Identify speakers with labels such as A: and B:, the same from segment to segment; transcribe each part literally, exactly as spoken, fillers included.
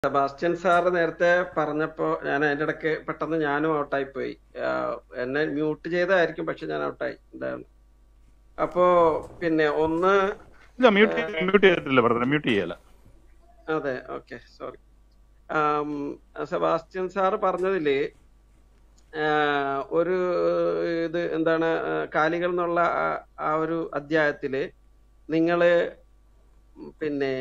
A: Sebastian sir നേരത്തെ പറഞ്ഞപ്പോ ഞാൻ അതിന്റെ ഇടയ്ക്ക് പെട്ടെന്ന് ഞാനും ഔട്ടായി പോയി. എന്നെ മ്യൂട്ട് ചെയ്തായിരിക്കും, പക്ഷെ ഞാൻ ഔട്ടായി. എന്താണ് അപ്പോ പിന്നെ ഒന്ന് അതെ, ഓക്കെ, സോറി. സെബാസ്റ്റ്യൻ സാറ് പറഞ്ഞതില് ഒരു ഇത് എന്താണ്, കാലികൾ എന്നുള്ള ആ ഒരു അധ്യായത്തില് നിങ്ങള് പിന്നെ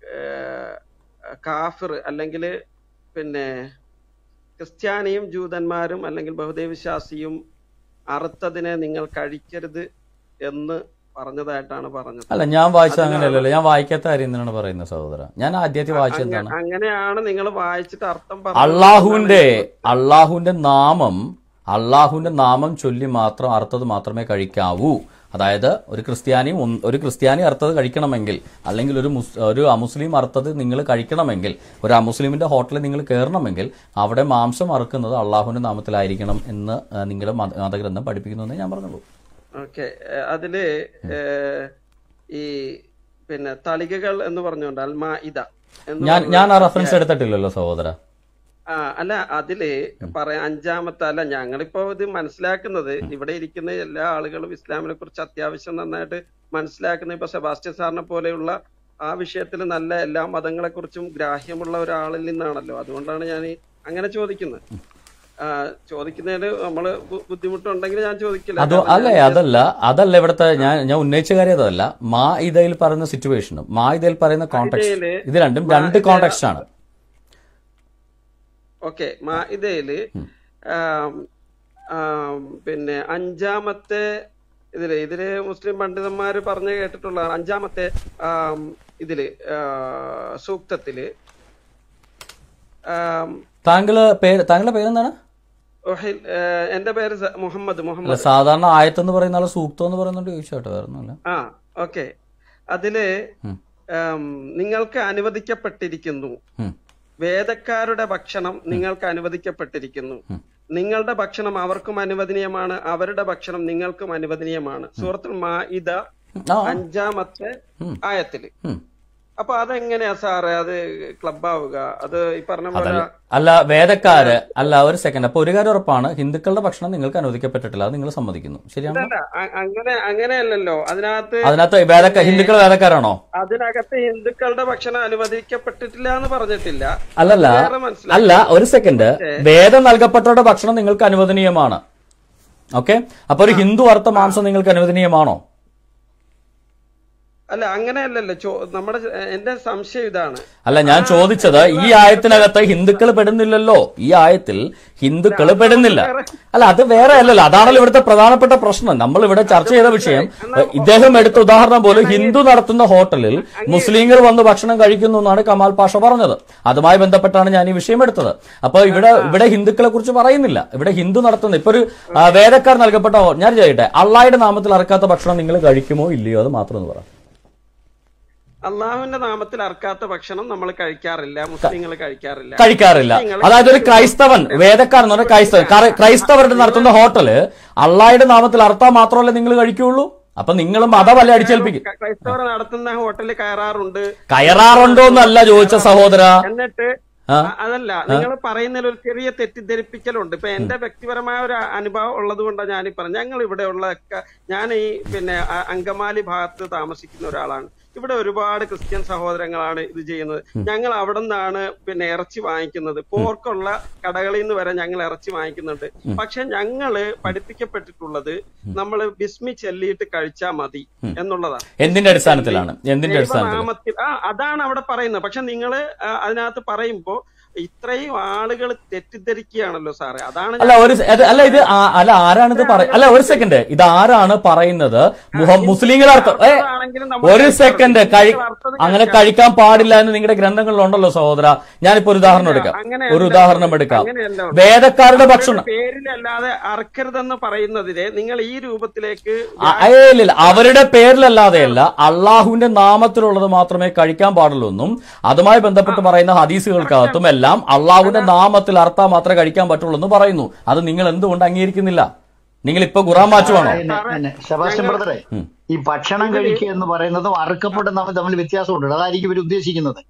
A: കാഫിർ അല്ലെങ്കിൽ പിന്നെ ക്രിസ്ത്യാനിയും ജൂതന്മാരും അല്ലെങ്കിൽ ബഹുദൈവവിശ്വാസിയും അറുത്തതിനെ നിങ്ങൾ കഴിക്കരുത് എന്ന് പറഞ്ഞതായിട്ടാണ് പറഞ്ഞത്.
B: അല്ല, ഞാൻ വായിച്ചത് അങ്ങനെയല്ലല്ലോ. ഞാൻ വായിക്കാത്ത കാര്യം എന്തിനാണ് പറയുന്നത് സഹോദര? ഞാൻ ആദ്യമായിട്ട് വായിച്ചെന്താണ്?
A: അങ്ങനെയാണ് നിങ്ങൾ വായിച്ചിട്ട് അർത്ഥം
B: അള്ളാഹുവിന്റെ അള്ളാഹുവിന്റെ നാമം അള്ളാഹുവിന്റെ നാമം ചൊല്ലി മാത്രം അർത്ഥത് മാത്രമേ കഴിക്കാവൂ. അതായത് ഒരു ക്രിസ്ത്യാനി ഒരു ക്രിസ്ത്യാനി അർത്ഥത് കഴിക്കണമെങ്കിൽ, അല്ലെങ്കിൽ ഒരു ഒരു അമുസ്ലിം അർത്ഥത് നിങ്ങൾ കഴിക്കണമെങ്കിൽ, ഒരു അമുസ്ലിമിന്റെ ഹോട്ടലിൽ നിങ്ങൾ കയറണമെങ്കിൽ അവിടെ മാംസം അറുക്കുന്നത് അള്ളാഹുവിന്റെ നാമത്തിലായിരിക്കണം എന്ന് നിങ്ങളുടെ മതഗ്രന്ഥം പഠിപ്പിക്കുന്നു ഞാൻ പറഞ്ഞുള്ളൂ.
A: ഓക്കെ, അതില് ഈ പിന്നെ തളികകൾ എന്ന് പറഞ്ഞുകൊണ്ട് അൽമാഇദ
B: ഞാൻ ഞാൻ ആ റെഫറൻസ് എടുത്തിട്ടില്ലല്ലോ സഹോദര.
A: ആ അല്ല, അതില് പറയാ അഞ്ചാമത്തെ അല്ല, ഞങ്ങളിപ്പോ ഇത് മനസ്സിലാക്കുന്നത്, ഇവിടെ ഇരിക്കുന്ന എല്ലാ ആളുകളും ഇസ്ലാമിനെ കുറിച്ച് അത്യാവശ്യം നന്നായിട്ട് മനസ്സിലാക്കുന്ന ഇപ്പൊ സെബാസ്റ്റ്യൻ സാറിനെ പോലെയുള്ള ആ വിഷയത്തിൽ നല്ല എല്ലാ മതങ്ങളെ കുറിച്ചും ഗ്രാഹ്യമുള്ള ഒരാളിൽ നിന്നാണല്ലോ. അതുകൊണ്ടാണ് ഞാൻ അങ്ങനെ ചോദിക്കുന്നത്. ചോദിക്കുന്നതിന് നമ്മള് ബുദ്ധിമുട്ടുണ്ടെങ്കിൽ ഞാൻ ചോദിക്കില്ല.
B: അല്ലേ, അതല്ല അതല്ല ഇവിടുത്തെ ഞാൻ ഞാൻ ഉന്നയിച്ച കാര്യം അതല്ല. മാ ഇതയിൽ പറയുന്ന സിറ്റുവേഷനും മാ ഇതയിൽ പറയുന്ന കോണ്ടെക്സ്റ്റ്, ഇത് രണ്ടും രണ്ട് കോണ്ടെക്സ്റ്റ് ആണ്.
A: ഓക്കെ, മാഇദയില് പിന്നെ അഞ്ചാമത്തെ ഇതില് ഇതില് മുസ്ലിം പണ്ഡിതന്മാര് പറഞ്ഞു കേട്ടിട്ടുള്ള അഞ്ചാമത്തെ ഇതില് സൂക്തത്തില്
B: താങ്കള് പേര് താങ്കളുടെ പേരെന്താണ്?
A: എന്റെ പേര് മുഹമ്മദ്. മുഹമ്മദ്
B: സാധാരണ ആയത്തെന്ന് പറയുന്ന ആള് സൂക്തം എന്ന് പറയുന്നുണ്ട് ചോദിച്ചോട്ടെ, വേറൊന്നുമല്ല.
A: ആ ഓക്കെ, അതില് നിങ്ങൾക്ക് അനുവദിക്കപ്പെട്ടിരിക്കുന്നു, വേദക്കാരുടെ ഭക്ഷണം നിങ്ങൾക്ക് അനുവദിക്കപ്പെട്ടിരിക്കുന്നു, നിങ്ങളുടെ ഭക്ഷണം അവർക്കും അനുവദനീയമാണ്, അവരുടെ ഭക്ഷണം നിങ്ങൾക്കും അനുവദനീയമാണ്. സൂറത്തുൽ മാഇദ അഞ്ചാമത്തെ ആയത്തില്. അപ്പൊ അതെങ്ങനെയാ സാറേ അത് ക്ലബാവുക? അത് ഈ പറഞ്ഞ പോലെ
B: അല്ല, വേദക്കാര് അല്ല. ഒരു സെക്കൻഡ്, അപ്പൊ ഒരു കാര്യം ഉറപ്പാണ്, ഹിന്ദുക്കളുടെ ഭക്ഷണം നിങ്ങൾക്ക് അനുവദിക്കപ്പെട്ടിട്ടില്ല, അത് നിങ്ങൾ സമ്മതിക്കുന്നു, ശരിയാണ്?
A: അങ്ങനെ അങ്ങനെയല്ലല്ലോ. അതിനകത്ത്
B: അതിനകത്ത് വേദക്കാർ ഹിന്ദുക്കൾ വേദക്കാരാണോ?
A: അതിനകത്ത് ഹിന്ദുക്കളുടെ ഭക്ഷണം അനുവദിക്കപ്പെട്ടിട്ടില്ല എന്ന് പറഞ്ഞിട്ടില്ല.
B: അല്ലല്ല അല്ല, ഒരു സെക്കൻഡ്, വേദം നൽകപ്പെട്ടവരുടെ ഭക്ഷണം നിങ്ങൾക്ക് അനുവദനീയമാണ്. ഓക്കെ, അപ്പൊ ഒരു ഹിന്ദു അർത്ഥ മാംസം നിങ്ങൾക്ക് അനുവദനീയമാണോ?
A: അല്ല, അങ്ങനെയല്ലല്ലോ നമ്മുടെ എന്റെ സംശയം ഇതാണ്.
B: അല്ല, ഞാൻ ചോദിച്ചത് ഈ ആയത്തിനകത്ത് ഹിന്ദുക്കൾ പെടുന്നില്ലല്ലോ. ഈ ആയത്തിൽ ഹിന്ദുക്കൾ പെടുന്നില്ല. അല്ല, അത് വേറെ അല്ലല്ലോ. അതാണല്ലോ ഇവിടുത്തെ പ്രധാനപ്പെട്ട പ്രശ്നം. നമ്മൾ ഇവിടെ ചർച്ച ചെയ്ത വിഷയം, ഇദ്ദേഹം എടുത്ത ഉദാഹരണം പോലും ഹിന്ദു നടത്തുന്ന ഹോട്ടലിൽ മുസ്ലിങ്ങൾ വന്ന് ഭക്ഷണം കഴിക്കുന്നു എന്നാണ് കമാൽ പാഷ പറഞ്ഞത്. അതുമായി ബന്ധപ്പെട്ടാണ് ഞാൻ ഈ വിഷയം എടുത്തത്. അപ്പൊ ഇവിടെ ഇവിടെ ഹിന്ദുക്കളെ കുറിച്ച് പറയുന്നില്ല. ഇവിടെ ഹിന്ദു നടത്തുന്ന ഇപ്പൊ ഒരു വേദക്കാർ നൽകപ്പെട്ട, ഞാൻ ചെയ്യട്ടെ, അള്ളാഹുവിന്റെ നാമത്തിൽ അറക്കാത്ത ഭക്ഷണം നിങ്ങൾ കഴിക്കുമോ ഇല്ലയോ, അത് മാത്രം എന്ന് പറയാം.
A: അള്ളാഹുവിന്റെ നാമത്തിൽ അർക്കാത്ത ഭക്ഷണം നമ്മൾ കഴിക്കാറില്ല, മുസ്ലിങ്ങൾ കഴിക്കാറില്ല
B: കഴിക്കാറില്ല അതായത് ഒരു ക്രൈസ്തവൻ, വേദക്കാരൻ എന്ന് പറഞ്ഞാൽ ക്രൈസ്തവൻ, ക്രൈസ്തവരുടെ നടത്തുന്ന ഹോട്ടല് അള്ളാഹുവിന്റെ നാമത്തിൽ അർത്താൽ മാത്രമല്ലേ നിങ്ങൾ കഴിക്കുള്ളൂ? അപ്പൊ നിങ്ങൾ മതമല്ല അടിച്ചേൽപ്പിക്കും.
A: ക്രൈസ്തവർ നടത്തുന്ന ഹോട്ടലിൽ കയറാറുണ്ട്.
B: കയറാറുണ്ടോ എന്നല്ല ചോദിച്ച സഹോദര.
A: എന്നിട്ട് അതല്ല, നിങ്ങൾ പറയുന്നതിൽ ഒരു ചെറിയ തെറ്റിദ്ധരിപ്പിക്കലുണ്ട്. ഇപ്പൊ എന്റെ വ്യക്തിപരമായ ഒരു അനുഭവം ഉള്ളത് കൊണ്ടാണ് ഞാനീ പറഞ്ഞത്. ഞങ്ങൾ ഇവിടെ ഉള്ള ഞാൻ ഈ പിന്നെ അങ്കമാലി ഭാഗത്ത് താമസിക്കുന്ന ഒരാളാണ്. ഇവിടെ ഒരുപാട് ക്രിസ്ത്യൻ സഹോദരങ്ങളാണ് ഇത് ചെയ്യുന്നത്. ഞങ്ങൾ അവിടെ നിന്നാണ് പിന്നെ ഇറച്ചി വാങ്ങിക്കുന്നത്. പോർക്കുള്ള കടകളിൽ നിന്ന് വരെ ഞങ്ങൾ ഇറച്ചി വാങ്ങിക്കുന്നുണ്ട്. പക്ഷെ ഞങ്ങള് പഠിപ്പിക്കപ്പെട്ടിട്ടുള്ളത് നമ്മൾ ബിസ്മി ചെല്ലിയിട്ട് കഴിച്ചാൽ മതി എന്നുള്ളതാണ്.
B: എന്തിന്റെ അടിസ്ഥാനത്തിലാണ്? എന്തിന്റെ
A: നാമത്തിൽ ആ അതാണ് അവിടെ പറയുന്നത്. പക്ഷെ നിങ്ങള് അതിനകത്ത് പറയുമ്പോ ഇത്രയും ആളുകൾ തെറ്റിദ്ധരിക്കുകയാണല്ലോ സാറേ. അതാണ്
B: അല്ല ഒരു അല്ല ഇത് അല്ല ആരാണിത് പറയുന്നത്? അല്ല ഒരു സെക്കൻഡ്, ഇത് ആരാണ് പറയുന്നത്? മുസ്ലിങ്ങളർത്ഥം ഒരു സെക്കൻഡ് കഴി അങ്ങനെ കഴിക്കാൻ പാടില്ല എന്ന് നിങ്ങളുടെ ഗ്രന്ഥങ്ങളിലുണ്ടല്ലോ സഹോദര. ഞാനിപ്പോ ഒരു ഉദാഹരണം എടുക്കാം ഒരു ഉദാഹരണം എടുക്കാം വേദക്കാരുടെ ഭക്ഷണം
A: പേരിലല്ലാതെ അറക്കരുതെന്ന് പറയുന്നതിനെ നിങ്ങൾ ഈ രൂപത്തിലേക്ക്
B: ഇല്ല, അവരുടെ പേരിലല്ലാതെയല്ല, അള്ളാഹുവിന്റെ നാമത്തിലുള്ളത് മാത്രമേ കഴിക്കാൻ പാടുള്ളൂ എന്നും അതുമായി ബന്ധപ്പെട്ട് പറയുന്ന ഹദീസുകൾക്കകത്തും എല്ലാം അള്ളാഹുവിന്റെ നാമത്തിൽ അർത്ഥം മാത്രമേ കഴിക്കാൻ പറ്റുള്ളൂ എന്ന് പറയുന്നു. അത് നിങ്ങൾ എന്തുകൊണ്ട് അംഗീകരിക്കുന്നില്ല? നിങ്ങൾ ഇപ്പൊ ഖുറാൻ വാച്ചുവാണോ?
C: സെബാസ്റ്റ്യൻ ബ്രദറെ, ഈ ഭക്ഷണം കഴിക്കുക എന്ന് പറയുന്നതും അറുക്കപ്പെടുന്നതും തമ്മിൽ വ്യത്യാസമുണ്ട്. അതായിരിക്കും ഇവർ ഉദ്ദേശിക്കുന്നത്.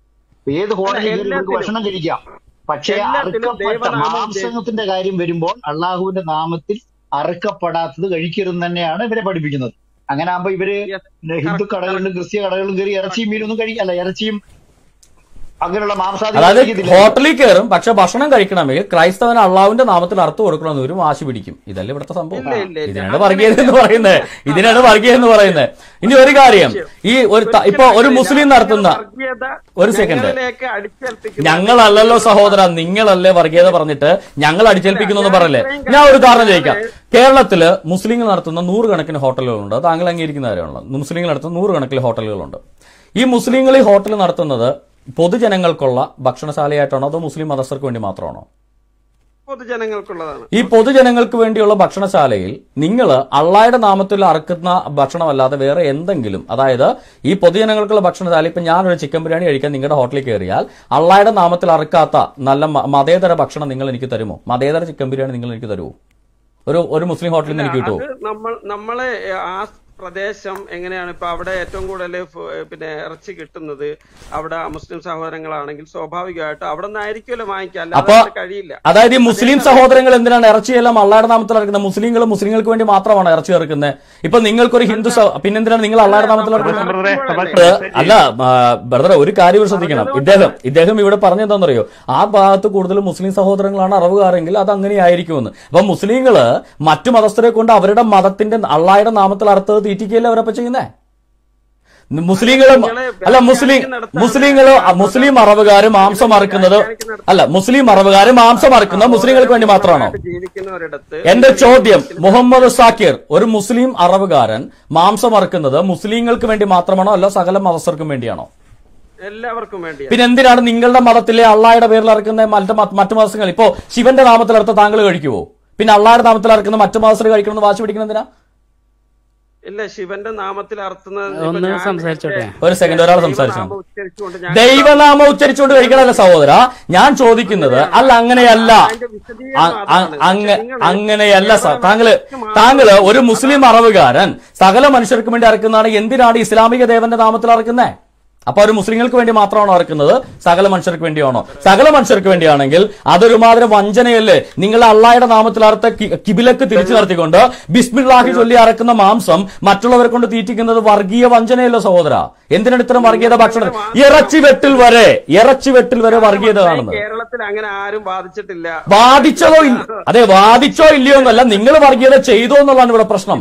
C: ഏത് ഹോട്ടലിൽ നമുക്ക് ഭക്ഷണം കഴിക്കാം. പക്ഷേ അറുക്കപ്പെട്ട മാംസത്തിന്റെ കാര്യം വരുമ്പോൾ അള്ളാഹുവിന്റെ നാമത്തിൽ അറുക്കപ്പെടാത്തത് കഴിക്കരുതെന്ന് തന്നെയാണ് ഇവരെ പഠിപ്പിക്കുന്നത്. അങ്ങനെ ആകുമ്പോ ഇവര് ഹിന്ദു കടകളിലും ക്രിസ്ത്യ കടകളിലും കയറി ഇറച്ചിയും മീനൊന്നും കഴിക്കല്ല, ഇറച്ചിയും അങ്ങനെയുള്ള മാംസാദി
B: ഹോട്ടലിൽ കയറും. പക്ഷെ ഭക്ഷണം കഴിക്കണമെങ്കിൽ ക്രൈസ്തവൻ അള്ളാഹുവിന്റെ നാമത്തിൽ അർത്ഥം കൊടുക്കണമെന്ന് ഒരു വാശി പിടിക്കും. ഇതല്ലേ ഇവിടുത്തെ സംഭവം. ഇതിനാണ് വർഗീയത എന്ന് പറയുന്നത്. ഇതിനാണ് വർഗീയത എന്ന് പറയുന്നത്. ഇനി ഒരു കാര്യം, ഈ ഒരു ഇപ്പൊ ഒരു മുസ്ലിം നടത്തുന്ന ഒരു സെക്കൻഡ്, ഞങ്ങളല്ലല്ലോ സഹോദര, നിങ്ങളല്ലേ വർഗീയത പറഞ്ഞിട്ട് ഞങ്ങൾ അടിച്ചേൽപ്പിക്കുന്നു എന്ന് പറയല്ലേ. ഞാൻ ഒരു കാരണം ചോദിക്കാം. കേരളത്തില് മുസ്ലിങ്ങൾ നടത്തുന്ന നൂറുകണക്കിന് ഹോട്ടലുകളുണ്ട്. താങ്കൾ അംഗീകരിക്കുന്ന കാര്യമാണല്ലോ. മുസ്ലിങ്ങൾ നടത്തുന്ന നൂറുകണക്കിന് ഹോട്ടലുകളുണ്ട്. ഈ മുസ്ലിങ്ങൾ ഈ ഹോട്ടൽ നടത്തുന്നത് പൊതുജനങ്ങൾക്കുള്ള ഭക്ഷണശാലയായിട്ടാണോ അതോ മുസ്ലിം മതസ്ഥർക്ക് വേണ്ടി മാത്രമാണോ?
A: പൊതുജനങ്ങൾക്കുള്ളതാണ്.
B: ഈ പൊതുജനങ്ങൾക്ക് വേണ്ടിയുള്ള ഭക്ഷണശാലയിൽ നിങ്ങൾ അള്ളായുടെ നാമത്തിൽ അറക്കുന്ന ഭക്ഷണമല്ലാതെ വേറെ എന്തെങ്കിലും, അതായത് ഈ പൊതുജനങ്ങൾക്കുള്ള ഭക്ഷണശാല, ഇപ്പൊ ഞാനൊരു ചിക്കൻ ബിരിയാണി കഴിക്കാൻ നിങ്ങളുടെ ഹോട്ടലിൽ കയറിയാൽ അള്ളായുടെ നാമത്തിൽ അറക്കാത്ത നല്ല മതേതര ഭക്ഷണം നിങ്ങൾ എനിക്ക് തരുമോ? മതേതര ചിക്കൻ ബിരിയാണി നിങ്ങൾ എനിക്ക് തരുമോ? ഒരു ഒരു മുസ്ലിം ഹോട്ടലിൽ നിന്ന് എനിക്ക് കിട്ടുമോ?
A: നമ്മൾ നമ്മളെ ആ പ്രദേശം എങ്ങനെയാണ്, ഇപ്പൊ അവിടെ ഏറ്റവും കൂടുതൽ പിന്നെ ഇറച്ചി കിട്ടുന്നത് അവിടെ മുസ്ലിം സഹോദരങ്ങളാണെങ്കിൽ സ്വാഭാവികമായിട്ട് അവിടെ നിന്നായിരിക്കുമല്ലോ വാങ്ങിക്കാൻ,
B: അപ്പൊ
A: കഴിയില്ല.
B: അതായത് ഈ മുസ്ലിം സഹോദരങ്ങൾ എന്തിനാണ് ഇറച്ചിയെല്ലാം അള്ളായുടെ നാമത്തിൽ ഇറക്കുന്നത്? മുസ്ലിങ്ങൾ മുസ്ലിങ്ങൾക്ക് വേണ്ടി മാത്രമാണ് ഇറച്ചി ഇറക്കുന്നത്. ഇപ്പൊ നിങ്ങൾക്കൊരു ഹിന്ദു പിന്നെന്തിനാണ് നിങ്ങൾ അള്ളായുടെ നാമത്തിൽ ഇറക്കുന്നത്? അല്ല ബ്രദറെ, ഒരു കാര്യം ശ്രദ്ധിക്കണം. ഇദ്ദേഹം ഇദ്ദേഹം ഇവിടെ പറഞ്ഞെന്താണെന്നറിയോ, ആ ഭാഗത്ത് കൂടുതൽ മുസ്ലിം സഹോദരങ്ങളാണ് അറവുകാരെങ്കിൽ അത് അങ്ങനെയായിരിക്കുമെന്ന്. അപ്പൊ മുസ്ലിങ്ങള് മറ്റു മതസ്ഥരെ കൊണ്ട് അവരുടെ മതത്തിന്റെ അള്ളായുടെ നാമത്തിൽ അർത്ഥം തീറ്റിക്കല്ലേ അവരപ്പോ ചെയ്യുന്നേ? മുസ്ലിങ്ങളും അല്ല മുസ്ലിം മുസ്ലിങ്ങളോ മുസ്ലിം അറവുകാര് മാംസം അറക്കുന്നത് അല്ല മുസ്ലിം അറവുകാര് മാംസം അറക്കുന്നത് മുസ്ലിങ്ങൾക്ക് വേണ്ടി മാത്രമാണോ? എന്റെ ചോദ്യം, മുഹമ്മദ് സാക്കിർ, ഒരു മുസ്ലിം അറവുകാരൻ മാംസം അറക്കുന്നത് മുസ്ലിങ്ങൾക്ക് വേണ്ടി മാത്രമാണോ അല്ല സകല മതസ്ഥർക്കും വേണ്ടിയാണോ?
A: എല്ലാവർക്കും വേണ്ടി.
B: പിന്നെ എന്തിനാണ് നിങ്ങളുടെ മതത്തിലെ അള്ളായുടെ പേരിൽ ഇറക്കുന്ന മറ്റു മറ്റു മതസ്ഥങ്ങൾ? ഇപ്പോ ശിവന്റെ നാമത്തിൽ അർത്ഥം താങ്കൾ കഴിക്കുവോ? പിന്നെ അള്ളായുടെ നാമത്തിൽ ഇറക്കുന്ന മറ്റു മതസ്ഥർ കഴിക്കണമെന്ന് വാശി പിടിക്കണം എന്തിനാ?
A: ഇല്ല, ശിവന്റെ നാമത്തിൽ അർത്ഥന്നത്
B: ഒരു സെക്കൻഡ്, ഒരാൾ സംസാരിച്ചു. ദൈവനാമം ഉച്ചരിച്ചുകൊണ്ട് കഴിക്കണമല്ല സഹോദര, ഞാൻ ചോദിക്കുന്നത്. അല്ല അങ്ങനെയല്ല, അങ്ങനെയല്ല സാർ. താങ്കള് താങ്കള് ഒരു മുസ്ലിം അറവുകാരൻ സകല മനുഷ്യർക്ക് വേണ്ടി ഇറക്കുന്നതാണ്. എന്തിനാണ് ഇസ്ലാമിക ദേവന്റെ നാമത്തിൽ ഇറക്കുന്നത്? അപ്പൊ ഒരു മുസ്ലിങ്ങൾക്ക് വേണ്ടി മാത്രമാണോ ഇറക്കുന്നത്? സകല മനുഷ്യർക്ക് വേണ്ടിയാണോ? സകല മനുഷ്യർക്ക് വേണ്ടിയാണെങ്കിൽ അതൊരു മാതിരി വഞ്ചനയല്ലേ? നിങ്ങൾ അള്ളായുടെ നാമത്തിൽ അറുത്ത കിബിലക്ക് തിരിച്ചു നടത്തിക്കൊണ്ട് ബിസ്മില്ലാഹി ചൊല്ലി അറക്കുന്ന മാംസം മറ്റുള്ളവരെ കൊണ്ട് തീറ്റിക്കുന്നത് വർഗീയ വഞ്ചനയല്ലോ സഹോദര. എന്തിനാണ് ഇത്തരം വർഗീയത ഭക്ഷണം? ഇറച്ചി വെട്ടിൽ വരെ ഇറച്ചി വെട്ടിൽ വരെ വർഗീയത കാണുന്നത്.
A: കേരളത്തിൽ അങ്ങനെ ആരും ബാധിച്ചിട്ടില്ല.
B: ബാധിച്ചതോ ഇല്ല, അതെ ബാധിച്ചോ ഇല്ലയോ എന്നല്ല, നിങ്ങൾ വർഗീയത ചെയ്തോ എന്നുള്ളതാണ് ഇവിടെ പ്രശ്നം.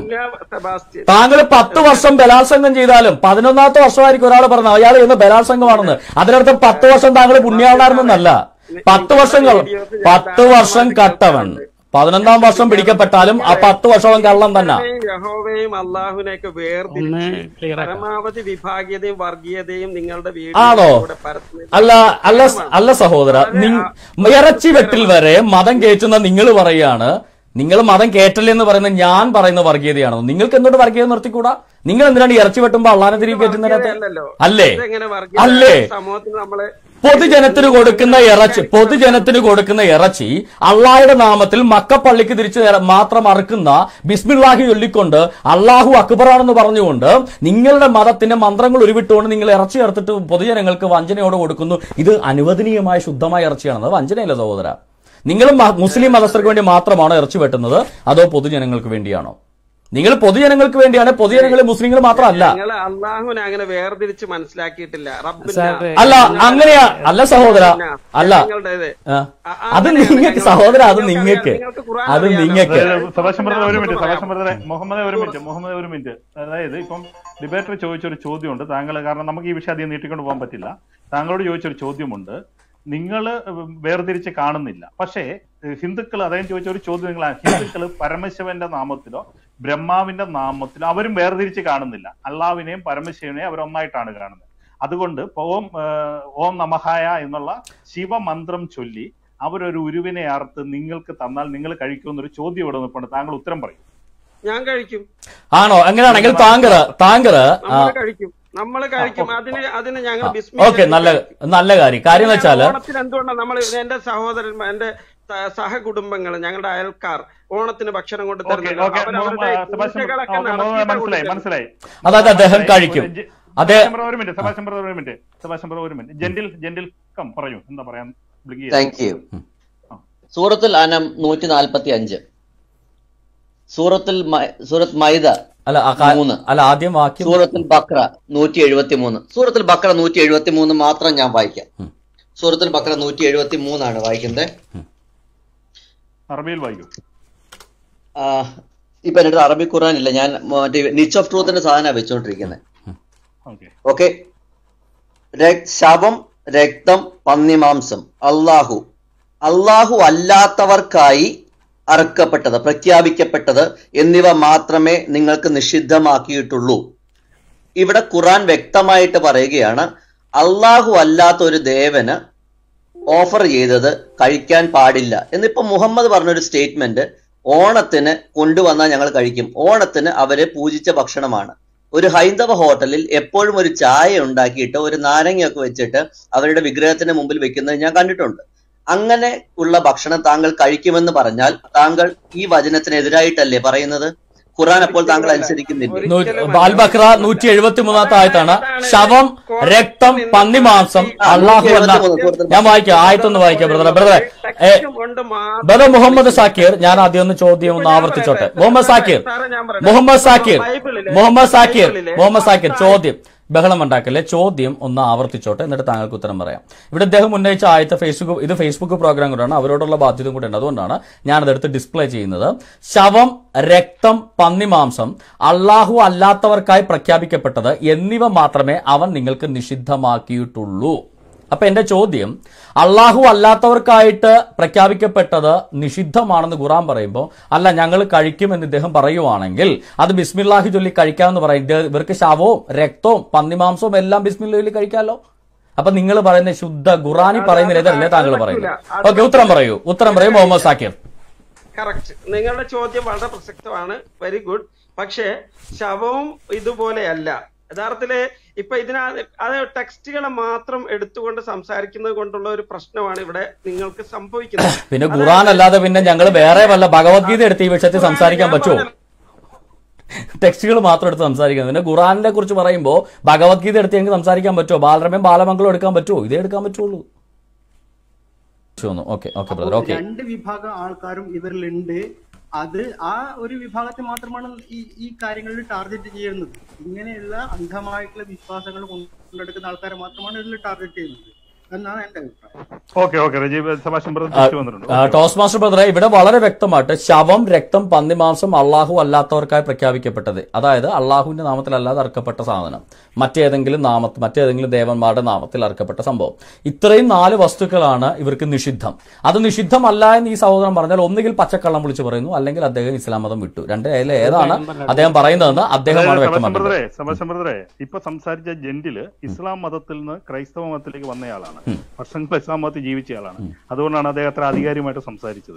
B: താങ്കൾ പത്ത് വർഷം ബലാത്സംഗം ചെയ്താലും പതിനൊന്നാമത്തെ വർഷമായിരിക്കും ഒരാൾ പറഞ്ഞത് അയാൾ ചെയ്യുന്ന ബലാത്സംഗമാണെന്ന്. അതിനർത്ഥം പത്ത് വർഷം താങ്കൾ പുണ്യാളാണെന്നല്ല. പത്ത് വർഷങ്ങൾ പത്ത് വർഷം കട്ടവൻ പതിനൊന്നാം വർഷം പിടിക്കപ്പെട്ടാലും ആ പത്ത് വർഷവും കള്ളം തന്നെ.
A: യഹോവയും അള്ളാഹുവിനെയൊക്കെ വേർതിരിച്ച് പരമാവധി വിഭാഗീയതയും വർഗീയതയും നിങ്ങളുടെ
B: ആണോ? അല്ല അല്ല അല്ല സഹോദര, ഇറച്ചി വെട്ടിൽ വരെ മതം കയറ്റുന്ന നിങ്ങൾ പറയാണ്, നിങ്ങൾ മതം കേട്ടല്ലെന്ന് പറയുന്നത് ഞാൻ പറയുന്ന വർഗീയതയാണോ? നിങ്ങൾക്ക് എന്തുകൊണ്ട് വർഗീയത നിർത്തിക്കൂടാ? നിങ്ങൾ എന്തിനാണ് ഇറച്ചി വെട്ടുമ്പോ അള്ളാനെ തിരികെ കയറ്റുന്നത്? അല്ലേ അല്ലേ പൊതുജനത്തിന് കൊടുക്കുന്ന ഇറച്ചി പൊതുജനത്തിന് കൊടുക്കുന്ന ഇറച്ചി അള്ളാഹുടെ നാമത്തിൽ മക്കപ്പള്ളിക്ക് തിരിച്ച് മാത്രം അറുക്കുന്ന ബിസ്മില്ലാഹി ചൊല്ലിക്കൊണ്ട് അള്ളാഹു അക്ബറാണെന്ന് പറഞ്ഞുകൊണ്ട് നിങ്ങളുടെ മതത്തിന്റെ മന്ത്രങ്ങൾ ഉരുവിട്ടുകൊണ്ട് നിങ്ങൾ ഇറച്ചി ചേർത്തിട്ട് പൊതുജനങ്ങൾക്ക് വഞ്ചനയോട് കൊടുക്കുന്നു. ഇത് അനുവദനീയമായ ശുദ്ധമായ ഇറച്ചിയാണെന്ന്. വഞ്ചനയല്ല സഹോദര. നിങ്ങൾ മുസ്ലിം മതസ്ഥർക്ക് വേണ്ടി മാത്രമാണോ ഇറച്ചി വെട്ടുന്നത് അതോ പൊതുജനങ്ങൾക്ക് വേണ്ടിയാണോ? നിങ്ങൾ പൊതുജനങ്ങൾക്ക് വേണ്ടിയാണ്. പൊതുജനങ്ങൾ മുസ്ലിങ്ങൾ മാത്രമല്ല.
A: അള്ളാഹുവിനെ അങ്ങനെ വേർതിരിച്ച് മനസ്സിലാക്കിയിട്ടില്ല.
B: അല്ല അങ്ങനെയാ അല്ല സഹോദര, അല്ല അത് നിങ്ങൾക്ക് സഹോദര, അത് നിങ്ങൾക്ക് അത് നിങ്ങൾക്ക്
D: ഒരു മിനിറ്റ് മുഹമ്മദ് ഒരു മിനിറ്റ് മുഹമ്മദ് ഒരു മിനിറ്റ് അതായത് ഇപ്പം ഡിബേറ്റർ ചോദിച്ചൊരു ചോദ്യമുണ്ട്. താങ്കൾ കാരണം നമുക്ക് ഈ വിഷയം അധികം നീട്ടിക്കൊണ്ട് പോകാൻ പറ്റില്ല. താങ്കളോട് ചോദിച്ചൊരു ചോദ്യമുണ്ട്. നിങ്ങൾ വേർതിരിച്ച് കാണുന്നില്ല. പക്ഷേ ഹിന്ദുക്കൾ അദ്ദേഹം ചോദിച്ച ഒരു ചോദ്യം, നിങ്ങൾ ഹിന്ദുക്കൾ പരമശിവന്റെ നാമത്തിലോ ബ്രഹ്മാവിന്റെ നാമത്തിലോ അവരും വേർതിരിച്ച് കാണുന്നില്ല. അള്ളാവിനെയും പരമശിവനെയും അവരൊന്നായിട്ടാണ് കാണുന്നത്. അതുകൊണ്ട് ഓം ഓം നമഹായ എന്നുള്ള ശിവമന്ത്രം ചൊല്ലി അവരൊരു ഉരുവിനെ അറുത്ത് നിങ്ങൾക്ക് തന്നാൽ നിങ്ങൾ കഴിക്കുമെന്നൊരു ചോദ്യം ഇവിടെ നിൽപ്പുണ്ട്. താങ്കൾ ഉത്തരം പറയും.
A: ഞാൻ കഴിക്കും.
B: ആണോ? അങ്ങനെയാണെങ്കിൽ താങ്കൾ താങ്കൾ
A: കഴിക്കും. നമ്മള് കഴിക്കും. അതിന് അതിന് ഞങ്ങൾ
B: ഓക്കെ, നല്ല നല്ല കാര്യം. കാര്യം എന്ന് വെച്ചാല്
A: ഓണത്തിന് എന്തുകൊണ്ടാണ് നമ്മൾ എന്റെ സഹോദരന്മാർ എന്റെ സഹകുടുംബങ്ങൾ ഞങ്ങളുടെ അയൽക്കാർ ഓണത്തിന് ഭക്ഷണം കൊണ്ട് തരുന്നത്?
B: അതായത് അദ്ദേഹം കഴിക്കും. അതെ
D: ഒരു മിനിറ്റ് സഭാശം ഒരു മിനിറ്റ് സഭാശം ഒരു മിനിറ്റ് ജെന്റിൽ ജെന്റിൽ കം പറയൂ, എന്താ പറയാൻ?
E: Thank you. സൂറത്തുൽ അനം നൂറ്റി നാൽപ്പത്തി അഞ്ച്, സൂറത്തുൽ സൂറത്ത് മൈദ മൂന്ന്,
B: അല്ല ആദ്യം വാക്യം
E: സൂറത്തുൽ ബക്ര നൂറ്റി എഴുപത്തി മൂന്ന്. സൂറത്തുൽ ബക്ര നൂറ്റി എഴുപത്തി മൂന്ന് മാത്രം ഞാൻ വായിക്കാം. സൂറത്തുൽ ബക്ര നൂറ്റി എഴുപത്തി മൂന്നാണ് വായിക്കുന്നത്.
D: അറബിയിൽ വായിക്കൂ.
E: ഇപ്പൊ എന്റെ അടുത്ത് അറബി ഖുർആൻ ഇല്ല, ഞാൻ മറ്റേ നിച്ച് ഓഫ് ട്രൂത്തിന്റെ സാധനമാണ് വെച്ചോണ്ടിരിക്കുന്നത്. ഓക്കെ. ശവം, രക്തം, പന്നിമാംസം അള്ളാഹു അള്ളാഹു അല്ലാത്തവർക്കായി അറുക്കപ്പെട്ടത്, പ്രഖ്യാപിക്കപ്പെട്ടത് എന്നിവ മാത്രമേ നിങ്ങൾക്ക് നിഷിദ്ധമാക്കിയിട്ടുള്ളൂ. ഇവിടെ ഖുർആൻ വ്യക്തമായിട്ട് പറയുകയാണ്, അള്ളാഹു അല്ലാത്ത ഒരു ദേവന് ഓഫർ ചെയ്തത് കഴിക്കാൻ പാടില്ല എന്നിപ്പോ മുഹമ്മദ് പറഞ്ഞൊരു സ്റ്റേറ്റ്മെന്റ് ഓണത്തിന് കൊണ്ടുവന്നാൽ ഞങ്ങൾ കഴിക്കും. ഓണത്തിന് അവരെ പൂജിച്ച ഭക്ഷണമാണ്. ഒരു ഹൈന്ദവ ഹോട്ടലിൽ എപ്പോഴും ഒരു ചായ ഉണ്ടാക്കിയിട്ട് ഒരു നാരങ്ങയൊക്കെ വെച്ചിട്ട് അവരുടെ വിഗ്രഹത്തിന് മുമ്പിൽ വെക്കുന്നത് ഞാൻ കണ്ടിട്ടുണ്ട്. അങ്ങനെ ഉള്ള ഭക്ഷണം താങ്കൾ കഴിക്കുമെന്ന് പറഞ്ഞാൽ താങ്കൾ ഈ വചനത്തിനെതിരായിട്ടല്ലേ പറയുന്നത്? ഖുർആൻ അപ്പോൾ താങ്കൾ അനുസരിക്കുന്നില്ല.
B: അൽ-ബഖറ നൂറ്റി എഴുപത്തി മൂന്നാമത്തെ ആയത്താണ്. ശവം, രക്തം, പന്നിമാംസം അള്ളാഹു അല്ല. ഞാൻ വായിക്കാം, ആയത്തൊന്ന് വായിക്കാം ബ്രദറെ. ബ്രദറെ ബ്രദർ മുഹമ്മദ് സാക്കിർ, ഞാൻ ആദ്യം ഒന്ന് ചോദ്യം ഒന്ന് ആവർത്തിച്ചോട്ടെ. മുഹമ്മദ് സാക്കിർ മുഹമ്മദ് സാക്കിർ മുഹമ്മദ് സാക്കിർ മുഹമ്മദ് സാക്കിർ ചോദ്യം ബഹളം ഉണ്ടാക്കല്ലേ, ചോദ്യം ഒന്ന് ആവർത്തിച്ചോട്ടെ, എന്നിട്ട് താങ്കൾക്ക് ഉത്തരം പറയാം. ഇവിടെ അദ്ദേഹം ഉന്നയിച്ച ആയത്തെ ഫേസ്ബുക്ക്, ഇത് ഫേസ്ബുക്ക് പ്രോഗ്രാം കൂടെയാണ്, അവരോടുള്ള ബാധ്യത കൂടെ ഉണ്ട്, അതുകൊണ്ടാണ് ഞാനതെടുത്ത് ഡിസ്പ്ലേ ചെയ്യുന്നത്. ശവം, രക്തം, പന്നിമാംസം അള്ളാഹു അല്ലാത്തവർക്കായി പ്രഖ്യാപിക്കപ്പെട്ടത് എന്നിവ മാത്രമേ അവൻ നിങ്ങൾക്ക് നിഷിദ്ധമാക്കിയിട്ടുള്ളൂ. അപ്പൊ എന്റെ ചോദ്യം, അള്ളാഹു അല്ലാത്തവർക്കായിട്ട് പ്രഖ്യാപിക്കപ്പെട്ടത് നിഷിദ്ധമാണെന്ന് ഖുർആൻ പറയുമ്പോൾ അല്ല ഞങ്ങൾ കഴിക്കുമെന്ന് ഇദ്ദേഹം പറയുവാണെങ്കിൽ അത് ബിസ്മില്ലാഹി ചൊല്ലി കഴിക്കാമെന്ന് പറയും. ഇവർക്ക് ശവവും രക്തവും പന്നിമാംസവും എല്ലാം ബിസ്മില്ലാഹി ചൊല്ലി കഴിക്കാമല്ലോ. അപ്പൊ നിങ്ങൾ പറയുന്ന ശുദ്ധ ഖുർആനി പറയുന്നതല്ലേ താങ്കൾ പറയുന്നത്? ഓക്കെ, ഉത്തരം പറയൂ, ഉത്തരം പറയൂ മുഹമ്മദ് സാക്കിർ.
A: കറക്റ്റ്, നിങ്ങളുടെ ചോദ്യം വളരെ പ്രസക്തമാണ്, വെരി ഗുഡ്. പക്ഷേ ശവവും ഇതുപോലെയല്ല. യഥാർത്ഥത്തില് ഇപ്പൊ ഇതിനാ അത് ടെക്സ്റ്റുകളെ മാത്രം എടുത്തുകൊണ്ട് സംസാരിക്കുന്നത് കൊണ്ടുള്ള ഒരു പ്രശ്നമാണ് ഇവിടെ നിങ്ങൾക്ക് സംഭവിക്കുന്നത്.
B: പിന്നെ ഖുർആൻ അല്ലാതെ പിന്നെ ഞങ്ങൾ വേറെ വല്ല ഭഗവത്ഗീത എടുത്ത് ഈ വിഷയത്തിൽ സംസാരിക്കാൻ പറ്റുമോ? ടെക്സ്റ്റുകൾ മാത്രം എടുത്ത് സംസാരിക്കാൻ. പിന്നെ ഖുർആനിനെ കുറിച്ച് പറയുമ്പോൾ ഭഗവത്ഗീത എടുത്ത് ഞങ്ങൾക്ക് സംസാരിക്കാൻ പറ്റുമോ? ബാലരമയും ബാലമംഗളും എടുക്കാൻ പറ്റുമോ? ഇതേ എടുക്കാൻ പറ്റുള്ളൂ. Okay okay brother. ഓക്കെ,
F: രണ്ട് വിഭാഗം ആൾക്കാരും ഇവരിലുണ്ട്. അത് ആ ഒരു വിഭാഗത്തെ മാത്രമാണ് ഈ ഈ കാര്യങ്ങളിൽ ടാർഗറ്റ് ചെയ്യുന്നത്. ഇങ്ങനെയുള്ള അന്ധമായിട്ടുള്ള വിശ്വാസങ്ങൾ കൊണ്ടെടുക്കുന്ന ആൾക്കാരെ മാത്രമാണ് ഇതിൽ ടാർഗറ്റ് ചെയ്യുന്നത് എന്നാണ് എന്റെ അഭിപ്രായം.
B: ടോസ് മാസ്റ്റർ ബ്രദറെ, ഇവിടെ വളരെ വ്യക്തമായിട്ട് ശവം, രക്തം, പന്നിമാംസം അള്ളാഹു അല്ലാത്തവർക്കായി പ്രഖ്യാപിക്കപ്പെട്ടത്, അതായത് അള്ളാഹുവിന്റെ നാമത്തിലല്ലാതെ അർക്കപ്പെട്ട സാധനം, മറ്റേതെങ്കിലും നാമത്തിൽ മറ്റേതെങ്കിലും ദേവന്മാരുടെ നാമത്തിൽ അർക്കപ്പെട്ട സംഭവം, ഇത്രയും നാല് വസ്തുക്കളാണ് ഇവർക്ക് നിഷിദ്ധം. അത് നിഷിദ്ധമല്ല എന്ന് ഈ സഹോദരൻ പറഞ്ഞാൽ ഒന്നുകിൽ പച്ചക്കള്ളം വിളിച്ചു പറയുന്നു, അല്ലെങ്കിൽ അദ്ദേഹം ഇസ്ലാം മതം വിട്ടു. രണ്ട് അതിൽ ഏതാണ് അദ്ദേഹം പറയുന്നതെന്ന് അദ്ദേഹമാണ് വ്യക്തമാക്കുന്നത്.
D: ഇപ്പൊ സംസാരിച്ച ജെന്റില് ഇസ്ലാം മതത്തിൽ നിന്ന് ക്രൈസ്തവ മതത്തിലേക്ക് വന്നയാളാണ്, വർഷങ്ങൾ ഇസ്ലാം മതത്തിൽ ജീവിച്ചയാളാണ്. അതുകൊണ്ടാണ് അദ്ദേഹം അത്ര ആധികാരികമായിട്ട് സംസാരിച്ചത്.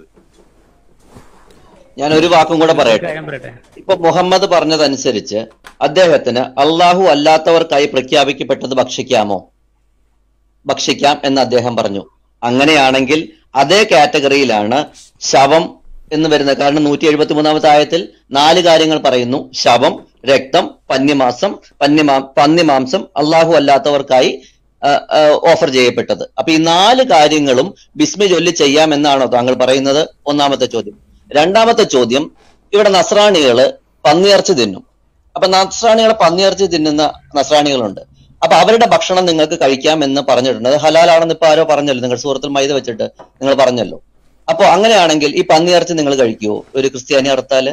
E: ഞാൻ ഒരു വാക്കും കൂടെ പറയട്ടെ. ഇപ്പൊ മുഹമ്മദ് പറഞ്ഞതനുസരിച്ച് അദ്ദേഹത്തിന് അള്ളാഹു അല്ലാത്തവർക്കായി പ്രഖ്യാപിക്കപ്പെട്ടത് ഭക്ഷിക്കാമോ? ഭക്ഷിക്കാം എന്ന് അദ്ദേഹം പറഞ്ഞു. അങ്ങനെയാണെങ്കിൽ അതേ കാറ്റഗറിയിലാണ് ശവം എന്ന് വരുന്നത്. കാരണം നൂറ്റി എഴുപത്തി മൂന്നാമത്തെ ആയത്തിൽ നാല് കാര്യങ്ങൾ പറയുന്നു: ശവം, രക്തം, പന്നിമാംസം പന്നിമാ പന്നിമാംസം അള്ളാഹു അല്ലാത്തവർക്കായി ഓഫർ ചെയ്യപ്പെട്ടത്. അപ്പൊ ഈ നാല് കാര്യങ്ങളും ബിസ്മി ചൊല്ലി ചെയ്യാമെന്നാണോ താങ്കൾ പറയുന്നത്? ഒന്നാമത്തെ ചോദ്യം. രണ്ടാമത്തെ ചോദ്യം, ഇവിടെ നസ്രാണികള് പന്നിയിറച്ചി തിന്നും. അപ്പൊ നസ്രാണികളെ പന്നിയിറച്ചി തിന്നുന്ന നസ്രാണികളുണ്ട്. അപ്പൊ അവരുടെ ഭക്ഷണം നിങ്ങൾക്ക് കഴിക്കാമെന്ന് പറഞ്ഞിട്ടുണ്ട്. അത് ഹലാലാണെന്ന് ഇപ്പൊ ആരോ പറഞ്ഞല്ലോ, നിങ്ങൾ സൂറത്തുൽ മൈദ വെച്ചിട്ട് നിങ്ങൾ പറഞ്ഞല്ലോ. അപ്പൊ അങ്ങനെയാണെങ്കിൽ ഈ പന്നിയിറച്ചി നിങ്ങൾ കഴിക്കുവോ ഒരു ക്രിസ്ത്യാനി അറുത്താല്?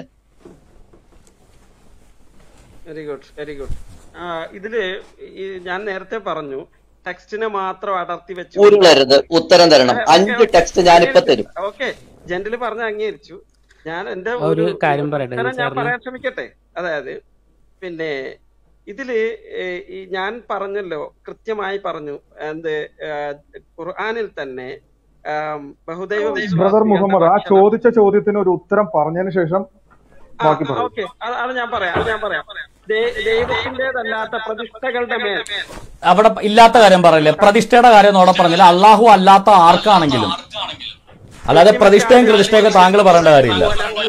A: Very good very good. ഇതില് ഞാൻ നേരത്തെ പറഞ്ഞു, ടെക്സ്റ്റിനെ മാത്രം അടർത്തി വെച്ചു
E: ഉരുളരുത്, ഉത്തരം തരണം. അഞ്ച് ടെക്സ്റ്റ് ഞാനിപ്പോ തരും.
A: ഓക്കെ, ജെന്റിൽ പറഞ്ഞ അംഗീകരിച്ചു. ഞാൻ എന്റെ
G: ഒരു കാര്യം പറയട്ടെ,
A: ഞാൻ പറയാൻ ശ്രമിക്കട്ടെ. അതായത് പിന്നെ ഇതില് ഞാൻ പറഞ്ഞല്ലോ, കൃത്യമായി പറഞ്ഞു, എന്ത് ഖുർആനിൽ തന്നെ ബഹുദൈവ
H: ബ്രദർ മുഹമ്മദ് ആ ചോദിച്ച ചോദ്യത്തിന് ഒരു ഉത്തരം പറഞ്ഞതിന് ശേഷം
A: ഓക്കെ, അത് ഞാൻ പറയാം അത് ഞാൻ പറയാം ദൈവത്തിന്റേതല്ലാത്ത പ്രതിഷ്ഠകളുടെ മേൽ
B: അവിടെ ഇല്ലാത്ത കാര്യം പറയില്ലേ, പ്രതിഷ്ഠയുടെ കാര്യം അവിടെ പറഞ്ഞില്ല. അള്ളാഹു അല്ലാത്ത ആർക്കാണെങ്കിലും അല്ലാതെ പ്രതിഷ്ഠയും പ്രതിഷ്ഠയൊക്കെ താങ്കൾ പറയേണ്ട കാര്യമില്ല.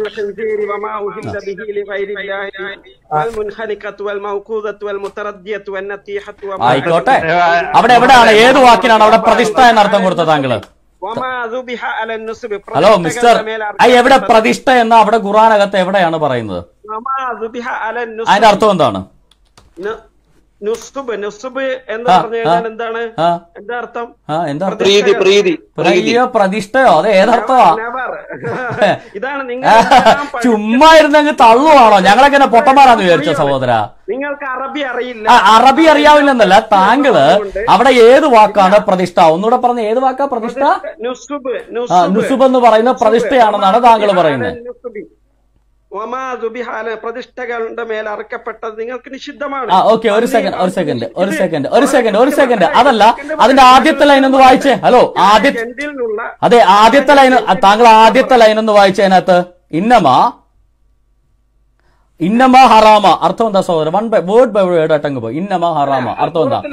B: ആയിക്കോട്ടെ, അവിടെ എവിടെയാണ്, ഏത് വാക്കിനാണ് അവിടെ പ്രതിഷ്ഠ എന്നർത്ഥം കൊടുത്തത് താങ്കള്? ഹലോ മിസ്റ്റർ, എവിടെ പ്രതിഷ്ഠ എന്ന അവിടെ ഖുർആനകത്ത് എവിടെയാണ് പറയുന്നത്? അതിന്റെ അർത്ഥം എന്താണ്?
A: നുസ്ബ് നുസ്ബ് എന്ന് പറഞ്ഞു കഴിഞ്ഞാൽ എന്താണ് എന്താ അർത്ഥം?
E: പ്രീതി പ്രീതി
B: അയ്യോ, പ്രതിഷ്ഠയോ? അത് ഏതർത്ഥമാ?
A: ഇതാണ് നിങ്ങൾ
B: ചുമ്മാ ഇരുന്നെങ്കിൽ തള്ളുവാണോ? ഞങ്ങളൊക്കെ എന്നെ പൊട്ടന്മാരാന്ന് വിചാരിച്ച സഹോദര?
A: നിങ്ങൾക്ക് അറബി അറിയില്ല.
B: അറബി അറിയാവില്ലെന്നല്ല, താങ്കള് അവിടെ ഏത് വാക്കാണ് പ്രതിഷ്ഠ? ഒന്നുകൂടെ പറഞ്ഞ, ഏത് വാക്കാ പ്രതിഷ്ഠ? നുസുബ് എന്ന് പറയുന്ന പ്രതിഷ്ഠയാണെന്നാണ് താങ്കൾ പറയുന്നത്.
A: പ്രതിഷ്ഠകളുടെ മേൽ അറക്കപ്പെട്ടത് നിങ്ങൾക്ക് നിഷിദ്ധമാണ്.
B: ഓക്കെ, ഒരു സെക്കൻഡ് ഒരു സെക്കൻഡ് ഒരു സെക്കൻഡ് ഒരു സെക്കൻഡ് ഒരു സെക്കൻഡ് അതല്ല, അതിന്റെ ആദ്യത്തെ ലൈൻ ഒന്ന് വായിച്ചേ. ഹലോ, ആദ്യ അതെ ആദ്യത്തെ ലൈൻ, താങ്കൾ ആദ്യത്തെ ലൈൻ ഒന്ന് വായിച്ചതിനകത്ത് ഇന്നമാ ഇന്നമ ഹറാമ അർത്ഥം എന്താ സഹോദരൻ? One by word by word ആയിട്ടങ്ങ് പോയി. ഇന്നമ ഹറാമ അർത്ഥം എന്താ?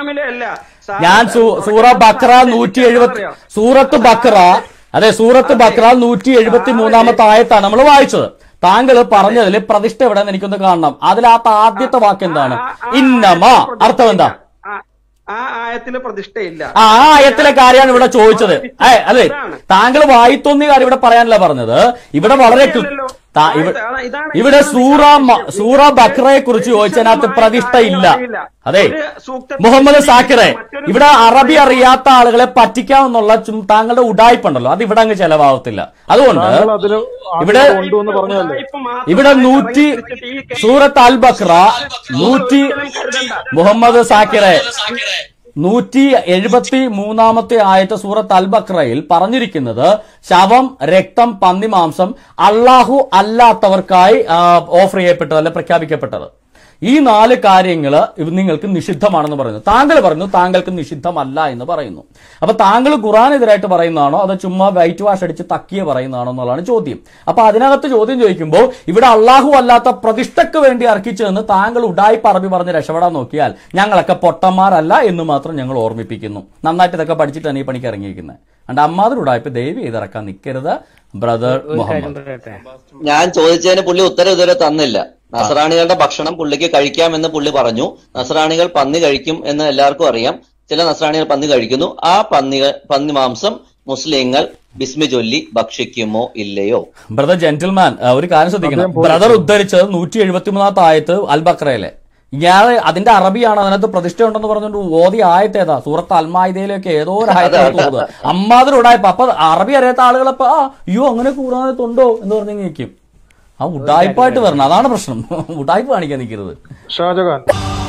B: ഞാൻ സൂറ ബഖറ നൂറ്റി എഴുപത്തി സൂറത്ത് ബഖറ അതെ സൂറത്ത് ബഖറ നൂറ്റി എഴുപത്തി മൂന്നാമത്തെ ആയത്താണ് നമ്മൾ വായിച്ചത്. താങ്കൾ പറഞ്ഞതിൽ പ്രതിഷ്ഠ എവിടെയെന്ന് എനിക്കൊന്ന് കാണണം. അതിലകത്ത് ആദ്യത്തെ വാക്ക് എന്താണ്? ഇന്നമ അർത്ഥം എന്താ?
A: ആ ആയത്തിലെ പ്രതിഷ്ഠയില്ല.
B: ആ ആയത്തിലെ കാര്യമാണ് ഇവിടെ ചോദിച്ചത്. അതെ, താങ്കൾ വായിത്തോന്നിയ കാര്യം ഇവിടെ പറയാനല്ല പറഞ്ഞത്. ഇവിടെ വളരെ ഇവിടെ സൂറ സൂറ ബഖറയെ കുറിച്ച് ചോദിച്ചതിനകത്ത് പ്രതിഷ്ഠ ഇല്ല. അതെ മുഹമ്മദ് സാക്കിറെ, ഇവിടെ അറബി അറിയാത്ത ആളുകളെ പറ്റിക്കാമെന്നുള്ള താങ്കളുടെ ഉഡായിപ്പുണ്ടല്ലോ, അത് ഇവിടെ അങ്ങ് ചെലവാകത്തില്ല. അതുകൊണ്ട് ഇവിടെ ഇവിടെ നൂറ്റി സൂറത്ത് അൽ ബഖറ നൂറ്റി മുഹമ്മദ് സാക്കിറെ നൂറ്റി എഴുപത്തി മൂന്നാമത്തെ ആയത്ത് സൂറത്ത് അൽ ബഖറയിൽ പറഞ്ഞിരിക്കുന്നത് ശവം, രക്തം, പന്നിമാംസം അള്ളാഹു അല്ലാത്തവർക്കായി ഓഫർ ചെയ്യപ്പെട്ടത് അല്ലെ പ്രഖ്യാപിക്കപ്പെട്ടത്. ഈ നാല് കാര്യങ്ങൾ നിങ്ങൾക്ക് നിഷിദ്ധമാണെന്ന് പറയുന്നു. താങ്കൾ പറഞ്ഞു താങ്കൾക്ക് നിഷിദ്ധമല്ല എന്ന് പറയുന്നു. അപ്പൊ താങ്കൾ ഖുർആനെതിരായിട്ട് പറയുന്നതാണോ അതോ ചുമ്മാ വൈറ്റ് വാഷ് അടിച്ച് തക്കിയ പറയുന്നതാണോ എന്നുള്ളതാണ് ചോദ്യം. അപ്പൊ അതിനകത്ത് ചോദ്യം ചോദിക്കുമ്പോൾ ഇവിടെ അള്ളാഹു അല്ലാത്ത പ്രതിഷ്ഠയ്ക്ക് വേണ്ടി അർപ്പിച്ചതെന്ന് താങ്കൾ ഉഡായി പറമ്പി പറഞ്ഞ് രക്ഷപ്പെടാൻ നോക്കിയാൽ ഞങ്ങളൊക്കെ പൊട്ടന്മാരല്ല എന്ന് മാത്രം ഞങ്ങൾ ഓർമ്മിപ്പിക്കുന്നു. നന്നായിട്ട് ഇതൊക്കെ പഠിച്ചിട്ടാണ് ഈ പണിക്ക് ഇറങ്ങിയിരിക്കുന്നത്. അണ്ട് അമ്മാതിരി ഉഡായിപ്പ് ദയവ് ചെയ്തിറക്കാൻ നിൽക്കരുത് ബ്രദർ മുഹമ്മദ്.
E: ഞാൻ ചോദിച്ചതിന് പുള്ളി ഉത്തരം ഇതുവരെ തന്നില്ല. നസ്രാണികളുടെ ഭക്ഷണം പുള്ളിക്ക് കഴിക്കാമെന്ന് പുള്ളി പറഞ്ഞു. നസ്രാണികൾ പന്നി കഴിക്കും എന്ന് എല്ലാവർക്കും അറിയാം. ചില നസ്രാണികൾ പന്നി കഴിക്കുന്നു. ആ പന്നികൾ പന്നി മാംസം മുസ്ലിങ്ങൾ ബിസ്മി ചൊല്ലി ഭക്ഷിക്കുമോ ഇല്ലയോ?
B: ബ്രദർ ജെന്റിൽമാൻ, ഒരു കാര്യം ശ്രദ്ധിക്കണം. ബ്രദർ ഉദ്ധരിച്ചത് നൂറ്റി എഴുപത്തി മൂന്നാമത്തെ ആയത്ത് അൽ ബഖറയിലെ. ഞാൻ അതിന്റെ അറബിയാണ്, അതിനകത്ത് പ്രതിഷ്ഠ ഉണ്ടെന്ന് പറഞ്ഞുകൊണ്ട് ഓതി ആയത്ത് ഏതാ? സൂറത്ത് അൽമായിദയിലൊക്കെ ഏതോ ഒരു ആയത്ത് തോന്നുക അമ്മാതിരി ഉടായ്പ. അപ്പൊ അറബി അറിയാത്ത ആളുകളപ്പോ ആ അയ്യോ അങ്ങനെ കൂടാത്തുണ്ടോ എന്ന് പറഞ്ഞു നിൽക്കും. ആ ഉടായ്പായിട്ട് വരണം, അതാണ് പ്രശ്നം. ഉടായ്പ കാണിക്കാൻ നിൽക്കരുത്.
H: ഷാജഹാൻ